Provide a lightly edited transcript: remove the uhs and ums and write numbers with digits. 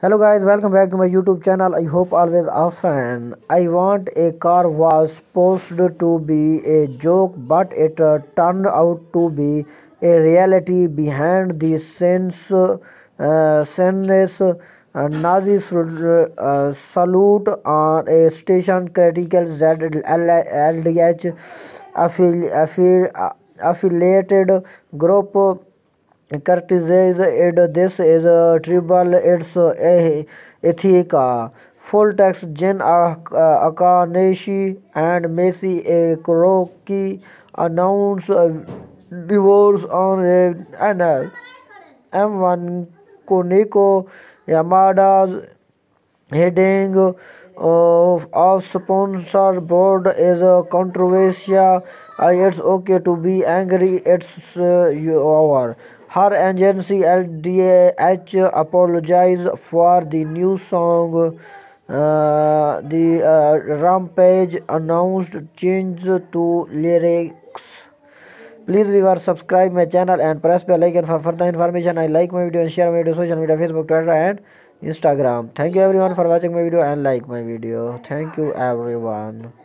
Hello guys, welcome back to my YouTube channel. I hope always are fan. I want a car was supposed to be a joke, but it turned out to be a reality behind the scenes. Nazi salute on a station critical ZLDH affiliated group criticizes it. This is a tribal. It's a Ethika. Full text Jen Akaneshi and Messi a Kuroki announce a divorce on a NL. M1 Koniko Yamada's heading of sponsor board is a controversial. It's okay to be angry. It's over. Her agency LDH apologized for the new song. The Rampage announced change to lyrics. Please viewer subscribe my channel and press bell icon for further information. I like my video and share my video social media Facebook, Twitter and Instagram. Thank you everyone for watching my video and like my video. Thank you everyone.